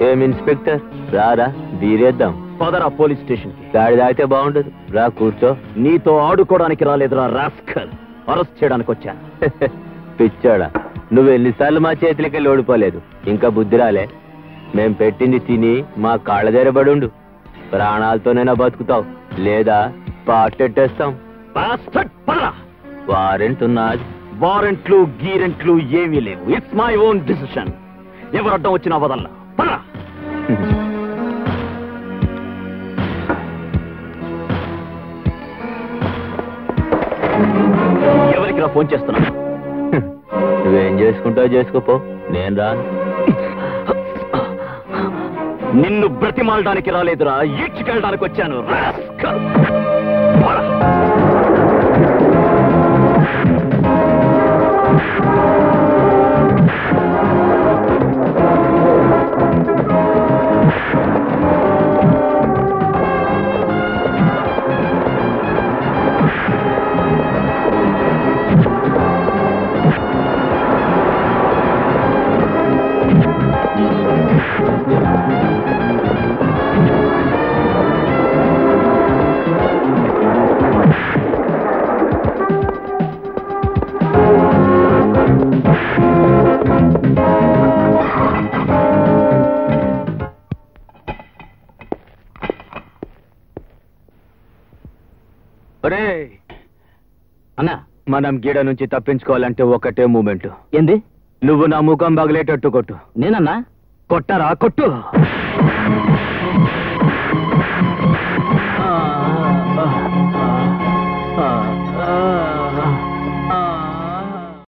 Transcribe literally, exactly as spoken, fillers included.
నువ్వేం ఇన్స్పెక్టర్ రారా బీరేద్దాం పదరా police station గాడి దాగితే బాగుండదు రా కూర్చో నీతో ఆడుకోవడానికి రాలేదురా రాస్కల్ అరెస్ట్ చేయడానికి వచ్చా పిచ్చాడా నువ్వు ఎన్నిసార్లు మా చేతులకి ఓడిపోలేదు ఇంకా బుద్ధి రాలే మేం పెట్టింది తిని మా కాళ్ళ దగ్గరబడి ఉండు ప్రాణాలతోనైనా బతుకుతావు లేదా పాటెట్టేస్తాం వారెంట్ ఉన్నది వారెంట్లు గీరెంట్లు ఏమీ లేవు ఇట్స్ మై ఓన్ డిసిషన్ ఎవరు అడ్డం వచ్చినా వదల్లా పరా ఎవరికి రా ఫోన్ చేస్తున్నా నువ్వేం చేసుకుంటావు చేసుకోపో నేను రాను నిన్ను బ్రతిమాలడానికి రాలేదురా ఈడ్చుకెళ్ళడానికి వచ్చాను రాస్కల్ అన్నా మనం గీడ నుంచి తప్పించుకోవాలంటే ఒకటే మూమెంట్ ఏంది నువ్వు నా ముఖం పగలేటట్టు కొట్టు నేనన్నా కొట్టరా కొట్టు